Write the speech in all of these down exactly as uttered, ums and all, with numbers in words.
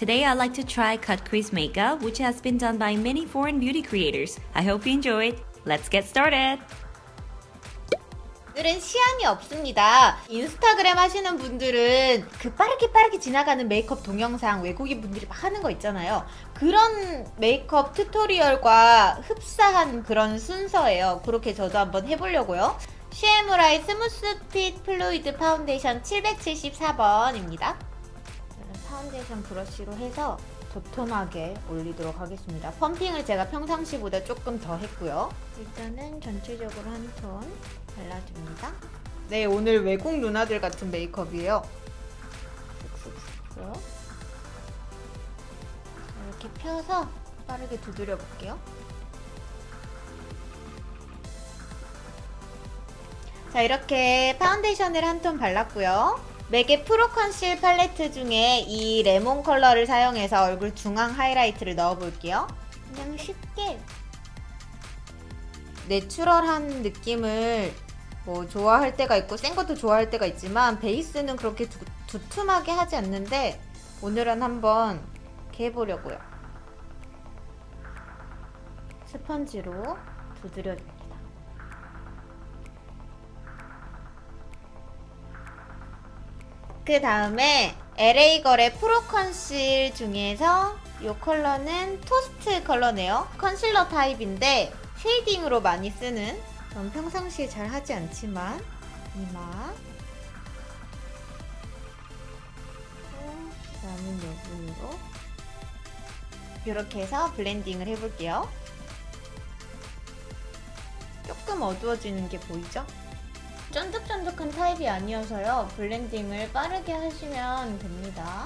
Today I'd like to try cut crease makeup, which has been done by many foreign beauty creators. I hope you enjoy it. Let's get started! 오늘은 시간이 없습니다. 인스타그램 하시는 분들은 그 빠르게 빠르게 지나가는 메이크업 동영상 외국인 분들이 막 하는 거 있잖아요. 그런 메이크업 튜토리얼과 흡사한 그런 순서예요. 그렇게 저도 한번 해보려고요. 시에무라이 스무스 핏 플루이드 파운데이션 칠백칠십사 번입니다. 파운데이션 브러쉬로 해서 도톰하게 올리도록 하겠습니다. 펌핑을 제가 평상시보다 조금 더 했고요. 일단은 전체적으로 한 톤 발라줍니다. 네, 오늘 외국 누나들 같은 메이크업이에요. 이렇게 펴서 빠르게 두드려 볼게요. 자, 이렇게 파운데이션을 한 톤 발랐고요. 맥의 프로 컨실 팔레트 중에 이 레몬 컬러를 사용해서 얼굴 중앙 하이라이트를 넣어볼게요. 그냥 쉽게 내추럴한 느낌을 뭐 좋아할 때가 있고 센 것도 좋아할 때가 있지만 베이스는 그렇게 두, 두툼하게 하지 않는데 오늘은 한번 이렇게 해보려고요. 스펀지로 두드려줍니다. 그 다음에 엘에이걸의 프로 컨실 중에서 이 컬러는 토스트 컬러네요. 컨실러 타입인데 쉐이딩으로 많이 쓰는, 전 평상시에 잘 하지 않지만 이마, 남은 여분으로 이렇게 해서 블렌딩을 해볼게요. 조금 어두워지는 게 보이죠? 쫀득쫀득한 타입이 아니어서요. 블렌딩을 빠르게 하시면 됩니다.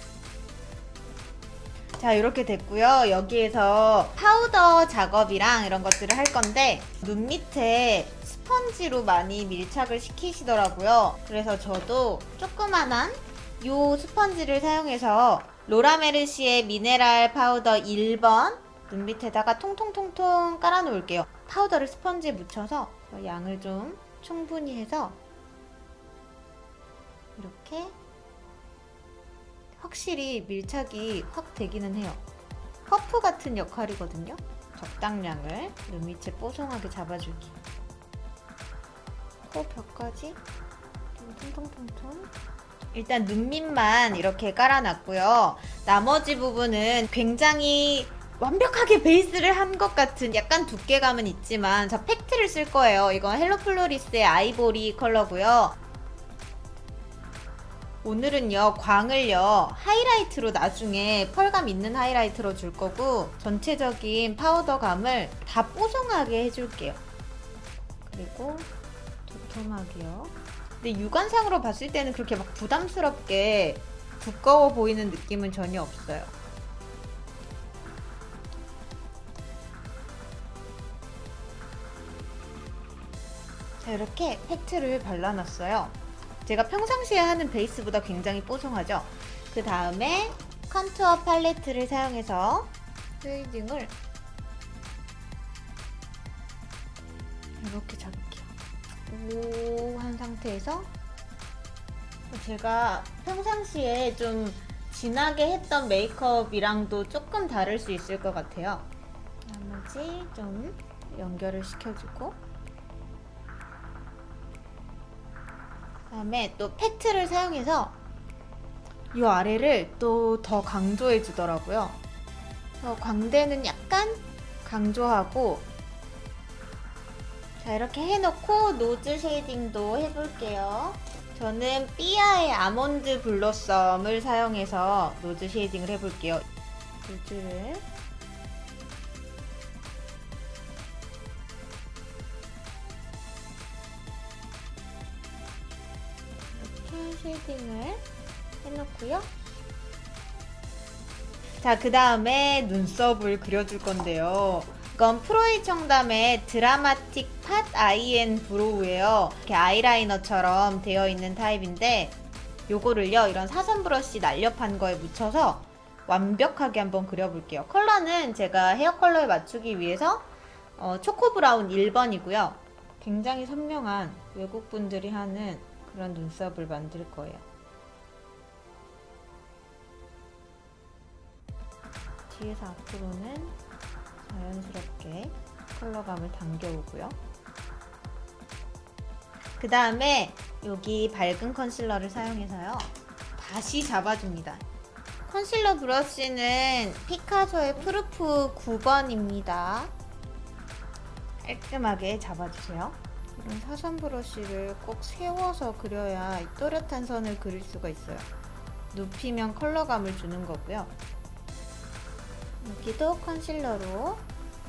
자, 이렇게 됐고요. 여기에서 파우더 작업이랑 이런 것들을 할 건데 눈 밑에 스펀지로 많이 밀착을 시키시더라고요. 그래서 저도 조그만한 이 스펀지를 사용해서 로라메르시의 미네랄 파우더 일 번 눈 밑에다가 통통통통 깔아 놓을게요. 파우더를 스펀지에 묻혀서 양을 좀 충분히 해서 이렇게 확실히 밀착이 확 되기는 해요. 퍼프 같은 역할이거든요. 적당량을 눈 밑에 뽀송하게 잡아주기. 코 벽까지 통통통통. 일단 눈 밑만 이렇게 깔아놨고요. 나머지 부분은 굉장히 완벽하게 베이스를 한 것 같은 약간 두께감은 있지만 저 팩트를 쓸 거예요. 이건 헬로 플로리스의 아이보리 컬러고요. 오늘은요, 광을요, 하이라이트로 나중에 펄감 있는 하이라이트로 줄 거고 전체적인 파우더감을 다 뽀송하게 해줄게요. 그리고 도톰하게요. 근데 육안상으로 봤을 때는 그렇게 막 부담스럽게 두꺼워 보이는 느낌은 전혀 없어요. 자, 이렇게 팩트를 발라놨어요. 제가 평상시에 하는 베이스보다 굉장히 뽀송하죠? 그 다음에 컨투어 팔레트를 사용해서 쉐이딩을 이렇게 잡을게요. 오, 한 상태에서 제가 평상시에 좀 진하게 했던 메이크업이랑도 조금 다를 수 있을 것 같아요. 나머지 좀 연결을 시켜주고 그 다음에 또 팩트를 사용해서 이 아래를 또 더 강조해 주더라고요. 그래서 광대는 약간 강조하고, 자, 이렇게 해놓고 노즈 쉐이딩도 해볼게요. 저는 삐아의 아몬드 블러썸을 사용해서 노즈 쉐이딩을 해볼게요. 노즈를 쉐이딩을 해놓고요. 자, 그 다음에 눈썹을 그려줄 건데요. 이건 프로이 청담의 드라마틱 팟 아이앤 브로우예요. 이렇게 아이라이너처럼 되어 있는 타입인데 요거를요, 이런 사선 브러쉬 날렵한 거에 묻혀서 완벽하게 한번 그려볼게요. 컬러는 제가 헤어 컬러에 맞추기 위해서 어, 초코 브라운 일 번이고요. 굉장히 선명한 외국분들이 하는 그런 눈썹을 만들 거예요. 뒤에서 앞으로는 자연스럽게 컬러감을 당겨오고요. 그 다음에 여기 밝은 컨실러를 사용해서요, 다시 잡아줍니다. 컨실러 브러쉬는 피카소의 프루프 구 번입니다. 깔끔하게 잡아주세요. 이런 사선 브러쉬를 꼭 세워서 그려야 또렷한 선을 그릴 수가 있어요. 눕히면 컬러감을 주는 거고요. 여기도 컨실러로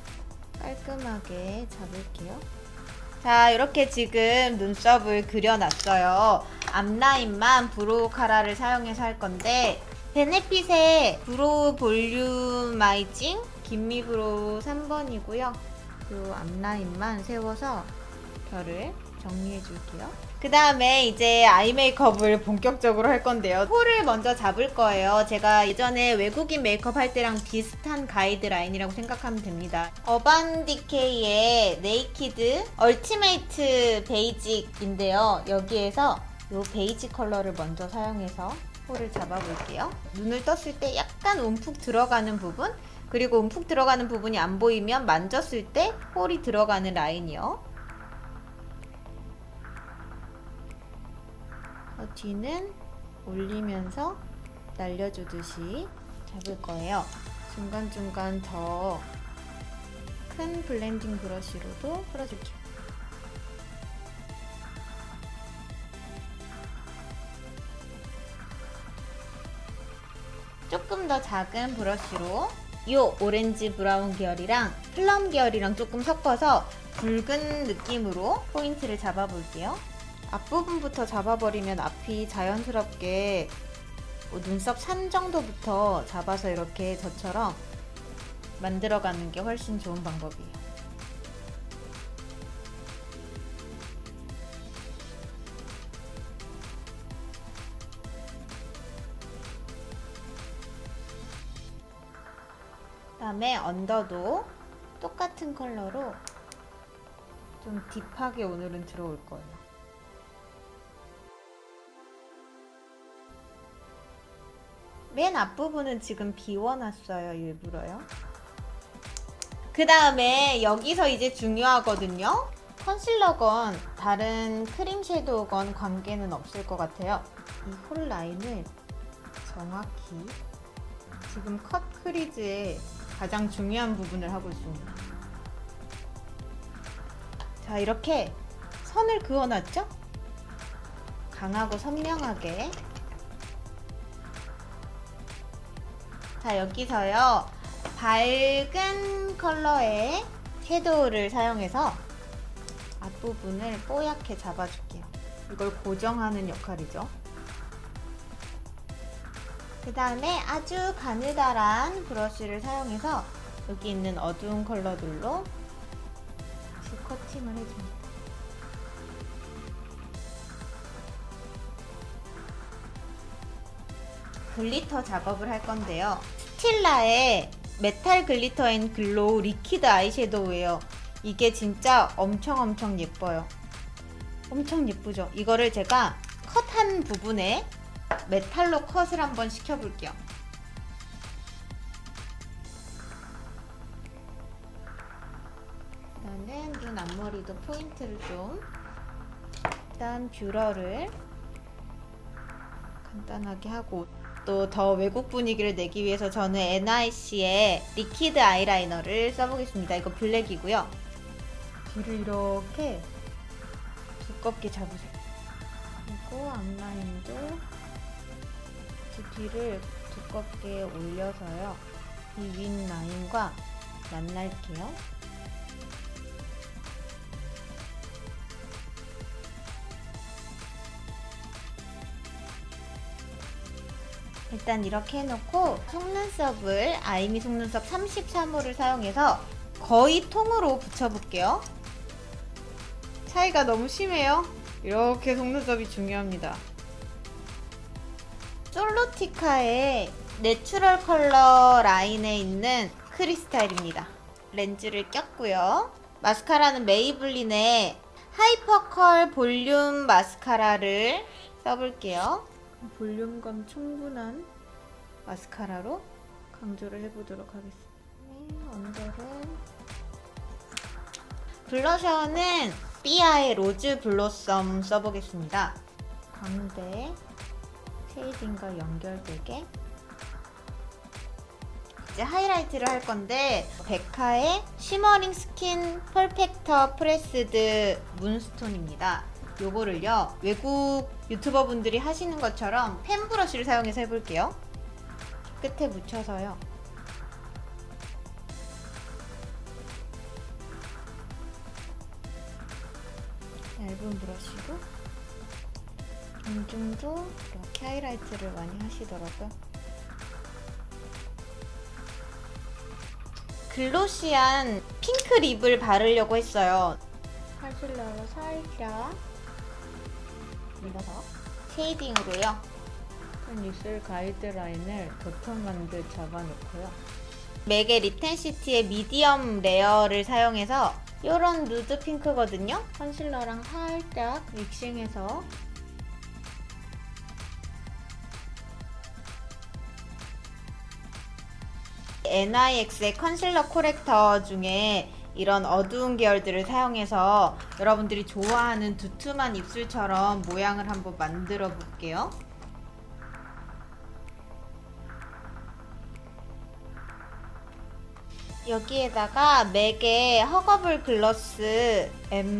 깔끔하게 잡을게요. 자, 이렇게 지금 눈썹을 그려놨어요. 앞라인만 브로우 카라를 사용해서 할 건데, 베네핏의 브로우 볼륨아이징 긴미 브로우 삼 번이고요. 이 앞라인만 세워서 결을 정리해 줄게요. 그 다음에 이제 아이 메이크업을 본격적으로 할 건데요. 코를 먼저 잡을 거예요. 제가 예전에 외국인 메이크업 할 때랑 비슷한 가이드라인이라고 생각하면 됩니다. 어반디케이의 네이키드 얼티메이트 베이직인데요. 여기에서 이 베이지 컬러를 먼저 사용해서 코를 잡아볼게요. 눈을 떴을 때 약간 움푹 들어가는 부분, 그리고 움푹 들어가는 부분이 안 보이면 만졌을 때 홀이 들어가는 라인이요. 뒤는 올리면서 날려주듯이 잡을 거예요. 중간중간 더 큰 블렌딩 브러쉬로도 풀어줄게요. 조금 더 작은 브러쉬로 이 오렌지 브라운 계열이랑 플럼 계열이랑 조금 섞어서 붉은 느낌으로 포인트를 잡아볼게요. 앞부분부터 잡아버리면 앞이 자연스럽게 뭐 눈썹 산 정도부터 잡아서 이렇게 저처럼 만들어가는 게 훨씬 좋은 방법이에요. 그 다음에 언더도 똑같은 컬러로 좀 딥하게 오늘은 들어올 거예요. 맨 앞부분은 지금 비워놨어요, 일부러요. 그 다음에 여기서 이제 중요하거든요. 컨실러건 다른 크림 섀도우건 관계는 없을 것 같아요. 이 홀 라인을 정확히 지금 컷 크리즈의 가장 중요한 부분을 하고 있습니다. 자, 이렇게 선을 그어놨죠? 강하고 선명하게. 자, 여기서요, 밝은 컬러의 섀도우를 사용해서 앞부분을 뽀얗게 잡아줄게요. 이걸 고정하는 역할이죠. 그 다음에 아주 가느다란 브러쉬를 사용해서 여기 있는 어두운 컬러들로 다시 코팅을 해줍니다. 글리터 작업을 할 건데요. 스틸라의 메탈 글리터 앤 글로우 리퀴드 아이섀도우예요. 이게 진짜 엄청 엄청 예뻐요. 엄청 예쁘죠? 이거를 제가 컷한 부분에 메탈로 컷을 한번 시켜볼게요. 일단은 눈 앞머리도 포인트를 좀, 일단 뷰러를 간단하게 하고, 또 더 외국 분위기를 내기 위해서 저는 엔아이씨의 리퀴드 아이라이너를 써보겠습니다. 이거 블랙이고요. 뒤를 이렇게 두껍게 잡으세요. 그리고 앞라인도 제 뒤를 두껍게 올려서요, 이 윗 라인과 만날게요. 일단 이렇게 해놓고 속눈썹을 아이미 속눈썹 삼십삼 호를 사용해서 거의 통으로 붙여볼게요. 차이가 너무 심해요. 이렇게 속눈썹이 중요합니다. 솔로티카의 내추럴 컬러 라인에 있는 크리스탈입니다. 렌즈를 꼈고요. 마스카라는 메이블린의 하이퍼컬 볼륨 마스카라를 써볼게요. 볼륨감 충분한 마스카라로 강조를 해보도록 하겠습니다. 네, 언더는 블러셔는 삐아의 로즈 블로썸 써보겠습니다. 광대 쉐이딩과 연결되게 이제 하이라이트를 할 건데 베카의 쉬머링 스킨 퍼펙터 프레스드 문스톤입니다. 요거를요 외국 유튜버 분들이 하시는 것처럼 펜 브러쉬를 사용해서 해볼게요. 끝에 묻혀서요. 얇은 브러쉬로 인중도 이렇게 하이라이트를 많이 하시더라고요. 글로시한 핑크 립을 바르려고 했어요. 컨실러로 살짝 밀어서 쉐이딩으로요. 입술 가이드라인을 도톰한 듯 잡아놓고요. 맥의 리텐시티의 미디엄 레어를 사용해서 이런 누드 핑크거든요. 컨실러랑 살짝 믹싱해서 엔아이엑스의 컨실러 코렉터 중에 이런 어두운 계열들을 사용해서 여러분들이 좋아하는 두툼한 입술처럼 모양을 한번 만들어 볼게요. 여기에다가 맥의 허거블 글러스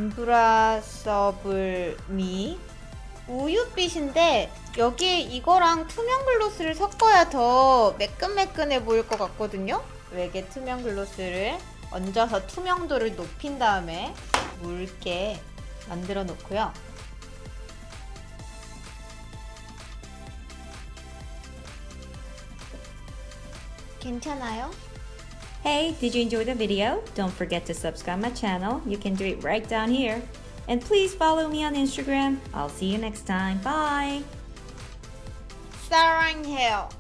엠브라서블 미 우유빛인데 여기에 이거랑 투명 글로스를 섞어야 더 매끈매끈해 보일 것 같거든요. 맥의 투명 글로스를 얹어서 투명도를 높인 다음에 묽게 만들어 놓고요. 괜찮아요? Hey, did you enjoy the video? Don't forget to subscribe my channel. You can do it right down here. And please follow me on Instagram. I'll see you next time. Bye! 사랑해요.